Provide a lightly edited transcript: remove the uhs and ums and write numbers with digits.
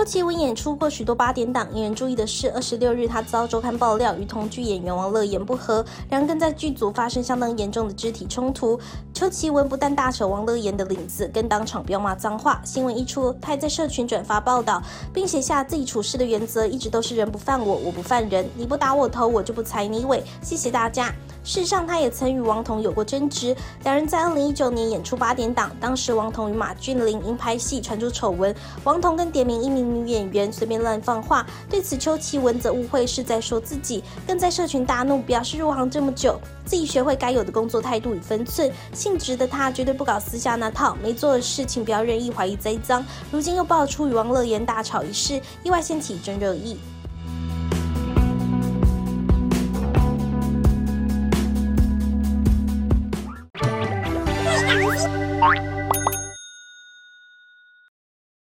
邱其文演出过许多8点档，引人注意的是26日他遭周刊爆料与同剧演员王乐妍不和，两人更在剧组发生相当严重的肢体冲突。邱其文不但大扯王乐妍的领子，更当场飙骂脏话。新闻一出，他还在社群转发报道，并写下自己处事的原则一直都是人不犯我，我不犯人，你不打我头，我就不踩你尾，谢谢大家。事实上，他也曾与王童有过争执，两人在2019年演出8点档，当时王童与马俊麟因拍戏传出丑闻，王童更点名一名女演员随便乱放话，对此邱其文则误会是在说自己，更在社群大怒，表示入行这么久，自己学会该有的工作态度与分寸，性直的他绝对不搞私下那套，没做的事情不要任意怀疑栽赃。如今又爆出与王乐妍大吵一事，意外掀起一阵热议。